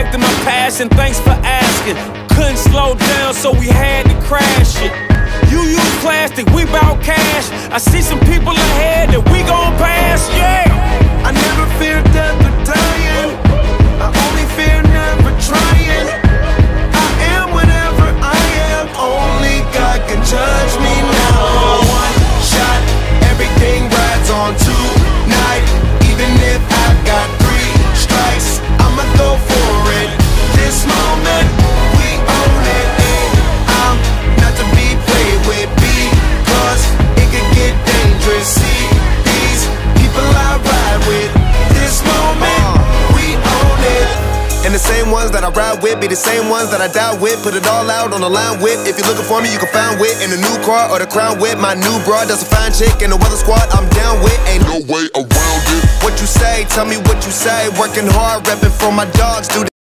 respecting my passion, thanks for asking. Couldn't slow down, so we had to crash it. You use plastic, we bout cash. I see some people ahead that we gon' pass, yeah. I never fear death or dying, I only fear never trying. I am whatever I am, only God can judge me now. One shot, everything rides on tonight. Even if I've got 3 strikes, I'ma go for it. This moment, we own it, and I'm not to be played with, because it could get dangerous. See, these people I ride with, this moment, we own it. And the same ones that I ride with be the same ones that I die with. Put it all out on the line with. If you're looking for me, you can find wit in the new car or the crown with. My new broad, that's a fine chick, and the weather squad I'm down with. Ain't no way around it. What you say, tell me what you say. Working hard, repping for my dogs, dude.